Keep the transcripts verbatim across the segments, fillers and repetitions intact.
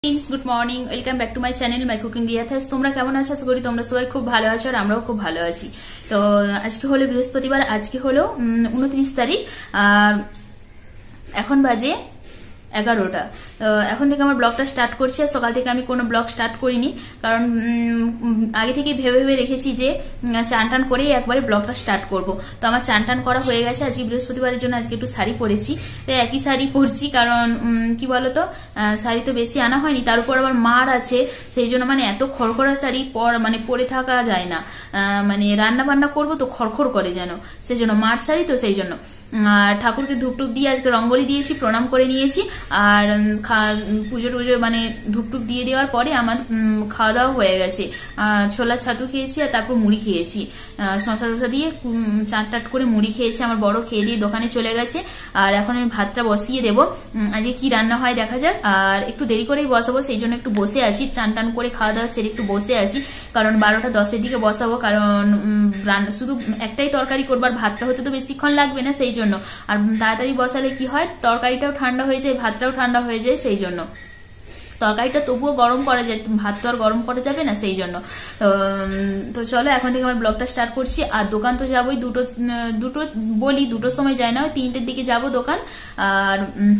Good morning welcome back to my channel my cooking रियात। তোমরা কেমন আছো? আশা করি তোমরা সবাই খুব ভালো আছো আর আমরাও খুব ভালো আছি। তো আজকে হলো বৃহস্পতিবার, আজকে হলো উনত্রিশ তারিখ আর এখন বাজে এগারোটা। এখন থেকে আমার ব্লগটা স্টার্ট করছি। সকাল থেকে আমি কোনো ব্লগ স্টার্ট করিনি, কারণ আগে থেকে ভেবে ভেবে রেখেছি যে চান টান করেই একবারে ব্লগটা স্টার্ট করব। তো আমার চান টান করা হয়ে গেছে। আজকে বৃহস্পতিবারের জন্য আজকে একটু শাড়ি পরেছি, তো একই শাড়ি পরছি, কারণ কি বলতো শাড়ি তো বেশি আনা হয়নি, তার উপর আবার মার আছে, সেই জন্য মানে এত খড়খড়া শাড়ি পর মানে পরে থাকা যায় না। মানে রান্না বান্না করবো তো খড়খড় করে যেন, সেই জন্য মার শাড়ি, তো সেই জন্য আর ঠাকুরকে ধূপটুপ দিয়ে আজকে রঙ্গোলি দিয়েছি, প্রণাম করে নিয়েছি। আর পুজো টুজো মানে ধূপটুপ দিয়ে দেওয়ার পরে আমার খাওয়া দাওয়া হয়ে গেছে। ছোলা ছাতু খেয়েছি আর তারপর মুড়ি খেয়েছি, শশা টসা দিয়ে চাট টাট করে মুড়ি খেয়েছি। আমার বড় খেয়ে দিয়ে দোকানে চলে গেছে, আর এখন আমি ভাতটা বসিয়ে দেবো। আজকে কি রান্না হয় দেখা যাক, আর একটু দেরি করেই বসাবো, সেই জন্য একটু বসে আছি। চান টান করে খাওয়া দাওয়া সেরে একটু বসে আছি, কারণ বারোটা দশের দিকে বসাবো, কারণ শুধু একটাই তরকারি করবার, ভাতটা হতে তো বেশিক্ষণ লাগবে না, সেই জন্য। আর তাড়াতাড়ি বসালে কি হয়, তরকারিটাও ঠান্ডা হয়ে যায়, ভাতটাও ঠান্ডা হয়ে যায়, সেই জন্য। তরকারিটা তবুও গরম করা যায়, ভাত তো আর গরম করা যাবে না, সেই জন্য। তো চলো এখন থেকে আমার ব্লগটা স্টার্ট করছি। আর দোকান তো যাবোই, দুটো দুটো বলি দুটোর সময় যায় না, তিনটের দিকে যাব দোকান। আর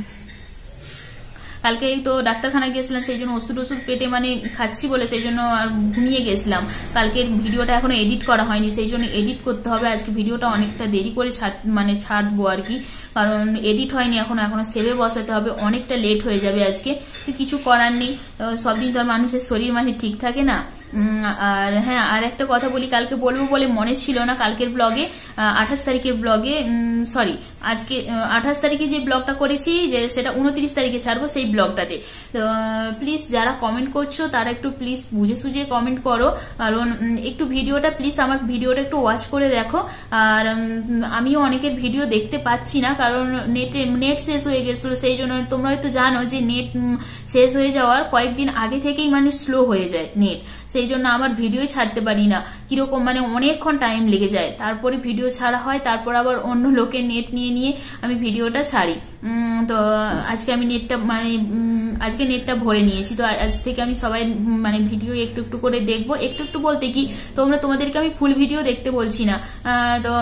কালকে তো ডাক্তারখানা গেছিলাম, সেই জন্য ওষুধ ওষুধ পেটে মানে খাচ্ছি বলে সেই জন্য আর ঘুমিয়ে গেছিলাম। কালকের ভিডিওটা এখনো এডিট করা হয়নি, সেই জন্য এডিট করতে হবে। আজকে ভিডিওটা অনেকটা দেরি করে মানে ছাড়বো আর কি, কারণ এডিট হয়নি এখনো, এখনো সেভে বসাতে হবে, অনেকটা লেট হয়ে যাবে আজকে। কিছু করার নেই, সব দিন তো আর মানুষের শরীর মানে ঠিক থাকে না। আর হ্যাঁ, আর একটা কথা বলি, কালকে বলবো বলে মনে ছিল না, কালকের ব্লগে আঠাশ তারিখের ব্লগে সরি আজকে আঠাশ তারিখে যে ব্লগটা করেছি, যে সেটা উনত্রিশ তারিখে ছাড়বো, সেই ব্লগটাতে। তো প্লিজ যারা কমেন্ট করছো তারা একটু প্লিজ বুঝে সুঝে কমেন্ট করো, কারণ একটু ভিডিওটা প্লিজ আমার ভিডিওটা একটু ওয়াচ করে দেখো। আর আমিও অনেকের ভিডিও দেখতে পাচ্ছি না, কারণ নেটে নেট শেষ হয়ে গেছিল, সেই জন্য। তোমরা হয়তো জানো যে নেট শেষ হয়ে যাওয়ার কয়েকদিন আগে থেকেই মানুষ স্লো হয়ে যায় নেট, সেই জন্য আমার ভিডিও ছাড়তে পারি না। কিরকম মানে অনেকক্ষণ টাইম লেগে যায়, তারপরে ভিডিও ছাড়া হয়, তারপর আবার অন্য লোকের নেট নিয়ে নিয়ে আমি ভিডিওটা ছাড়ি। তো আজকে আমি নেটটা মানে আজকে নেটটা ভরে নিয়েছি, তো আজ থেকে আমি সবাই মানে ভিডিও একটু একটু করে দেখবো। একটু একটু বলতে কি, তোমরা তোমাদেরকে আমি ফুল ভিডিও দেখতে বলছি না, তো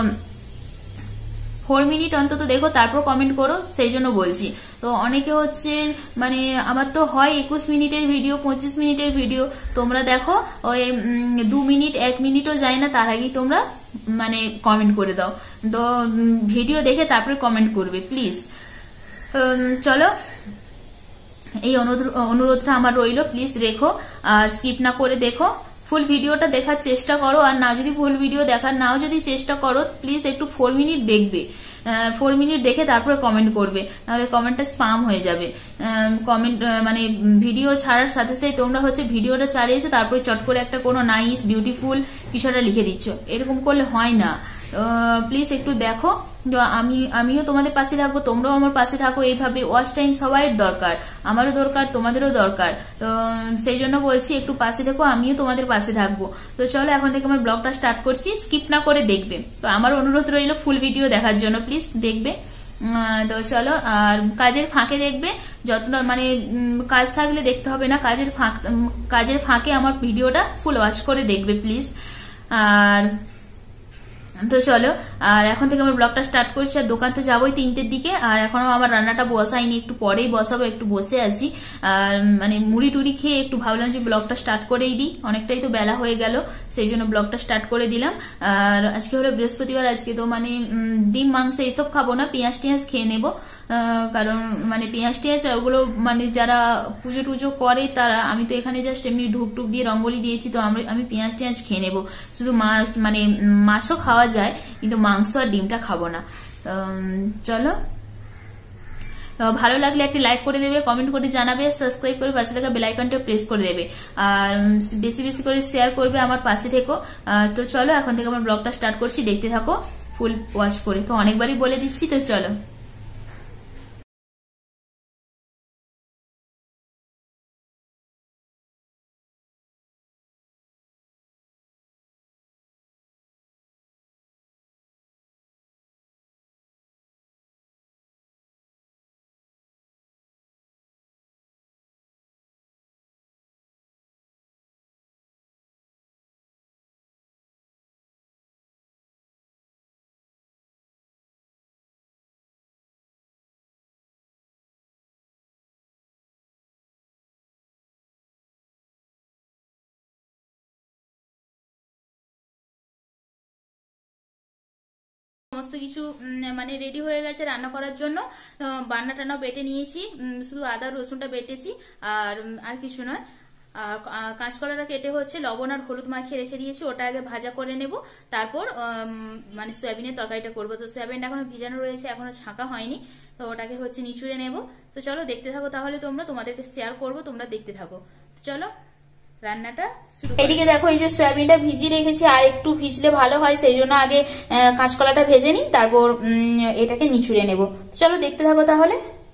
ফোর মিনিট অন্তত দেখো, তারপর কমেন্ট করো, সেই জন্য বলছি। তো অনেকে হচ্ছে মানে আমার তো হয় একুশ মিনিটের ভিডিও, পঁচিশ মিনিটের ভিডিও, তোমরা দেখো ওই দু মিনিট এক মিনিটও যায় না, তার আগেই তোমরা মানে কমেন্ট করে দাও। তো ভিডিও দেখে তারপরে কমেন্ট করবে প্লিজ। চলো, এই অনুরোধটা আমার রইলো, প্লিজ রেখো আর স্কিপ না করে দেখো, ফুল ভিডিওটা দেখার চেষ্টা করো। আর না যদি ফুল ভিডিও দেখার নাও যদি চেষ্টা করো, প্লিজ একটু ফোর মিনিট দেখবে, ফোর মিনিট দেখে তারপরে কমেন্ট করবে, নাহলে কমেন্টটা স্পাম হয়ে যাবে। কমেন্ট মানে ভিডিও ছাড়ার সাথে সাথে তোমরা হচ্ছে ভিডিওটা চালিয়েছো, তারপরে চট করে একটা কোনো নাইস বিউটিফুল কিছুটা লিখে দিচ্ছ, এরকম করলে হয় না। প্লিজ একটু দেখো, আমি আমিও তোমাদের পাশে থাকবো, তোমরাও আমার পাশে থাকো। এইভাবে ওয়াচ টাইম সবাইয়ের দরকার, আমারও দরকার, তোমাদেরও দরকার, তো সেই জন্য বলছি একটু পাশে থাকো, আমিও তোমাদের পাশে থাকবো। তো চলো এখন থেকে আমার ব্লগটা স্টার্ট করছি, স্কিপ না করে দেখবে। তো আমার অনুরোধ রইল ফুল ভিডিও দেখার জন্য, প্লিজ দেখবে। তো চলো, আর কাজের ফাঁকে দেখবে, যতটা মানে কাজ থাকলে দেখতে হবে না, কাজের ফাঁক কাজের ফাঁকে আমার ভিডিওটা ফুল ওয়াচ করে দেখবে প্লিজ। আর তো চলো, আর এখন থেকে আমার ব্লগটা স্টার্ট করছি। আর দোকান তো যাবোই তিনটের দিকে, আর এখনো আমার রান্নাটা বসাইনি, একটু পরেই বসাবো, একটু বসে আছি। আর মানে মুড়ি টুড়ি খেয়ে একটু ভাবলাম যে ব্লগটা স্টার্ট করেই দিই, অনেকটাই তো বেলা হয়ে গেল, সেই জন্য ব্লগটা স্টার্ট করে দিলাম। আর আজকে হলো বৃহস্পতিবার, আজকে তো মানে ডিম মাংস এইসব খাবো না, পেঁয়াজ টিয়াজ খেয়ে নেবো, কারণ মানে পেঁয়াজ টিয়াজ ওগুলো মানে যারা পুজো টুজো করে তারা, আমি তো এখানে জাস্ট এমনি ধূপ টুপ দিয়ে রঙ্গোলি দিয়েছি, তো আমি পেঁয়াজ টিয়াজ খেয়ে নেবো। শুধু মাছ মানে মাছও খাওয়া যায়, কিন্তু মাংস আর ডিমটা খাবো না। চলো, ভালো লাগলে একটি লাইক করে দেবে, কমেন্ট করে জানাবে, সাবস্ক্রাইব করে পাশে থাকা বেল আইকনটা প্রেস করে দেবে, আর বেশি বেশি করে শেয়ার করবে, আমার পাশে থেকো। তো চলো এখন থেকে আমার ব্লগটা স্টার্ট করছি, দেখতে থাকো ফুল ওয়াচ করে। তো অনেকবারই বলে দিচ্ছি, তো চলো। সমস্ত কিছু মানে রেডি হয়ে গেছে রান্না করার জন্য। বান্না টান্না বেটে নিয়েছি, শুধু আদা রসুনটা বেটেছি আর আর কিছু নয়। আর কাঁচকলাটা কেটে হচ্ছে লবণ আর হলুদ মাখিয়ে রেখে দিয়েছি, ওটা আগে ভাজা করে নেব, তারপর মানে সয়াবিনের তরকারিটা করবো। তো সয়াবিনটা এখনো ভিজানো রয়েছে, এখনো ছাঁকা হয়নি, তো ওটাকে হচ্ছে নিচুড়ে নেব। তো চলো দেখতে থাকো তাহলে তোমরা, তোমাদেরকে শেয়ার করবো, তোমরা দেখতে থাকো। চলো রান্নাটা শুরু। এদিকে দেখো এই যে সয়াবিনটা ভিজিয়ে রেখেছি, আর একটু ভিজলে ভালো হয়, সেই জন্য আগে কাঁচকলাটা ভেজে নিই, তারপর এটাকে নিচুড়ে নেব। চলো দেখতে থাকো তাহলে।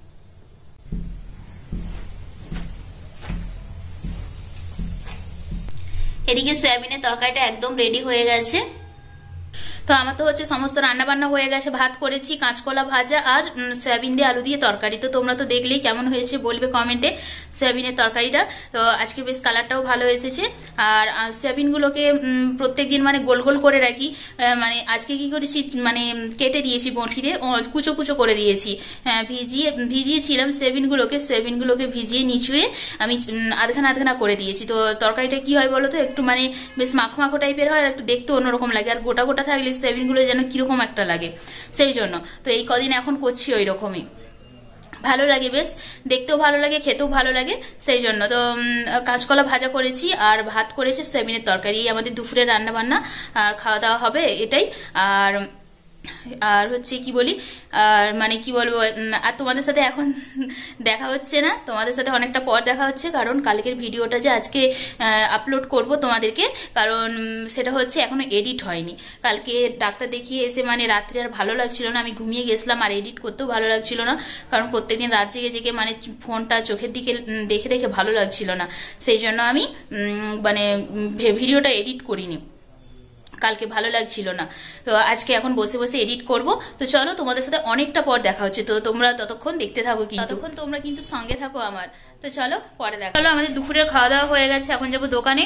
এদিকে সয়াবিনের তরকারিটা একদম রেডি হয়ে গেছে। তো আমার তো হচ্ছে সমস্ত রান্না বান্না হয়ে গেছে, ভাত করেছি, কাঁচকলা ভাজা আর সয়াবিন দিয়ে আলু দিয়ে তরকারি। তো তোমরা তো দেখলেই কেমন হয়েছে বলবে কমেন্টে সয়াবিনের তরকারিটা। তো আজকে বেশ কালারটাও ভালো এসেছে। আর সয়াবিনগুলোকে প্রত্যেকদিন মানে গোল গোল করে রাখি, মানে আজকে কি করেছি মানে কেটে দিয়েছি বঁটিতে, কুচো কুচো করে দিয়েছি, ভিজিয়ে ভিজিয়েছিলাম সয়াবিনগুলোকে, সয়াবিনগুলোকে ভিজিয়ে নিচুড়ে আমি আধখানা আধখানা করে দিয়েছি। তো তরকারিটা কি হয় বলো তো, একটু মানে বেশ মাখো মাখো টাইপের হয়, আর একটু দেখতে অন্যরকম লাগে, আর গোটা গোটা থাকলে সয়াবিনগুলো যেন কিরকম একটা লাগে, সেই জন্য তো এই কদিন এখন করছি ওই রকমই। ভালো লাগে, বেশ দেখতেও ভালো লাগে, খেতেও ভালো লাগে, সেই জন্য। তো কাঁচকলা ভাজা করেছি আর ভাত করেছি, সয়াবিনের তরকারি, আমাদের দুপুরের রান্না বান্না আর খাওয়া দাওয়া হবে এটাই। আর আর হচ্ছে কি বলি, আর মানে কি বলবো, আর তোমাদের সাথে এখন দেখা হচ্ছে না, তোমাদের সাথে অনেকটা পর দেখা হচ্ছে, কারণ কালকের ভিডিওটা যে আজকে আপলোড করব তোমাদেরকে, কারণ সেটা হচ্ছে এখনো এডিট হয়নি। কালকে ডাক্তার দেখিয়ে এসে মানে রাত্রে আর ভালো লাগছিল না, আমি ঘুমিয়ে গেছিলাম, আর এডিট করতেও ভালো লাগছিল না, কারণ প্রত্যেকদিন রাত জেগে জেগে মানে ফোনটা চোখের দিকে দেখে দেখে ভালো লাগছিল না, সেই জন্য আমি মানে ভিডিওটা এডিট করিনি, কালকে ভালো লাগছিল না। তো আজকে এখন বসে বসে এডিট করব। তো চলো তোমাদের সাথে অনেকটা পর দেখা হচ্ছে, তো তোমরা ততক্ষণ দেখতে থাকো, কিন্তু ততক্ষণ তোমরা কিন্তু সঙ্গে থাকো আমার। তো চলো পরে দেখা। চলো আমাদের দুপুরের খাওয়া দাওয়া হয়ে গেছে, এখন যাবো দোকানে,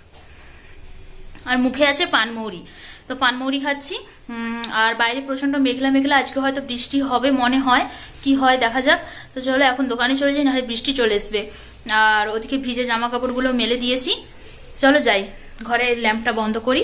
আর মুখে আছে পানমৌরি, তো পানমৌরি খাচ্ছি। আর বাইরে প্রচন্ড মেঘলা মেঘলা, আজকে হয়তো বৃষ্টি হবে মনে হয়, কি হয় দেখা যাক। তো চলো এখন দোকানে চলে যাই, নাহলে বৃষ্টি চলে আসবে। আর ওদিকে ভিজে জামা কাপড়গুলো মেলে দিয়েছি, চলো যাই, ঘরের ল্যাম্পটা বন্ধ করি,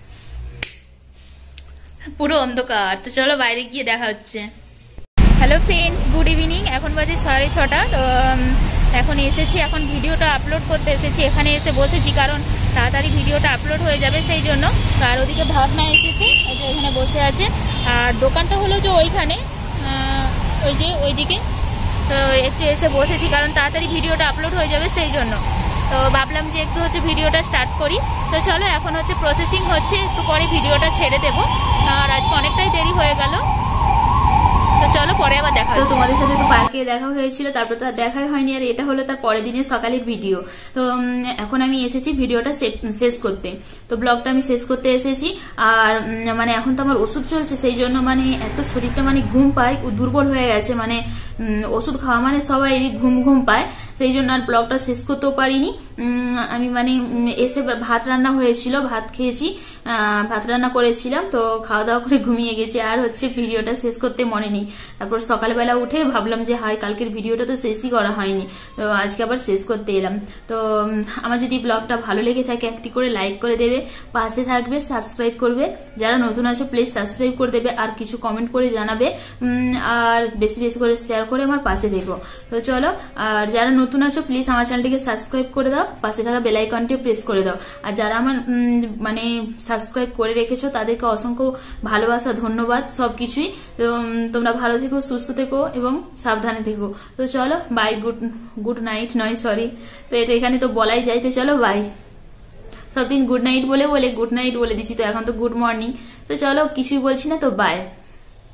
পুরো অন্ধকার। তো চলো বাইরে গিয়ে দেখা হচ্ছে। Hello friends, good evening. এখন বাজে সাড়ে ছটা। তো এখন এসেছি, এখন ভিডিওটা আপলোড করতে এসেছি, এখানে এসে বসেছি, কারণ তাড়াতাড়ি ভিডিওটা আপলোড হয়ে যাবে সেই জন্য। আর ওদিকে ভাবনা এসেছে, ওই যে ওইখানে বসে আছে, আর দোকানটা হলো যে ওইখানে, ওই যে ওইদিকে। তো একটু এসে বসেছি, কারণ তাড়াতাড়ি ভিডিওটা আপলোড হয়ে যাবে সেই জন্য। তো ভাবলাম যে একটু হচ্ছে ভিডিওটা স্টার্ট করি। তো চলো এখন হচ্ছে প্রসেসিং হচ্ছে, একটু পরে ভিডিওটা ছেড়ে দেবো। আর আজকে অনেকটাই দেরি হয়ে গেল, তো চলো পরে আবার দেখা। তো তোমাদের সাথে তো পার্কে দেখা হয়েছিল, তারপর তো আর দেখাই হয়নি, আর এটা হলো তার পরের দিনের সকালের ভিডিও। তো এখন আমি এসেছি ভিডিওটা শেষ করতে, তো ব্লগটা আমি শেষ করতে এসেছি। আর মানে এখন তো আমার ওষুধ চলছে, সেই জন্য মানে এত শরীরটা মানে ঘুম পায়, দুর্বল হয়ে গেছে, মানে ওষুধ খাওয়া মানে সবাই ঘুম ঘুম পায়, সেই জন্য আর ব্লগটা শেষ করতেও পারিনি। আমি মানে এসে ভাত রান্না হয়েছিল, ভাত খেয়েছি, ভাত রান্না করেছিলাম, তো খাওয়া দাওয়া করে ঘুমিয়ে গেছি, আর হচ্ছে ভিডিওটা শেষ করতে মনে নেই। তারপর সকালবেলা উঠে ভাবলাম যে হাই কালকের ভিডিওটা তো শেষই করা হয়নি, তো আজকে আবার শেষ করতে এলাম। তো আমার যদি ব্লগটা ভালো লেগে থাকে একটি করে লাইক করে দেবে, পাশে থাকবে, সাবস্ক্রাইব করবে, যারা নতুন আছে প্লিজ সাবস্ক্রাইব করে দেবে, আর কিছু কমেন্ট করে জানাবে, আর বেশি বেশি করে শেয়ার করে আমার পাশে দেখো। তো চলো, আর যারা নতুন আছো প্লিজ আমার চ্যানেলটিকে সাবস্ক্রাইব করে দাও, পাশে থাকা বেল আইকনটি প্রেস করে দাও। আর যারা আমার মানে সাবস্ক্রাইব করে রেখেছো তাদেরকে অসংখ্য ভালোবাসা, ধন্যবাদ সবকিছুই। তো তোমরা ভালো থেকো, সুস্থ থেকো এবং সাবধানে থেকো। তো চলো বাই, গুড গুড নাইট নয় সরি, তো এটা এখানে তো বলাই যায়। তো চলো বাই, সবদিন গুড নাইট বলে বলে গুড নাইট বলে দিচ্ছি, তো এখন তো গুড মর্নিং। তো চলো কিছুই বলছি না, তো বাই।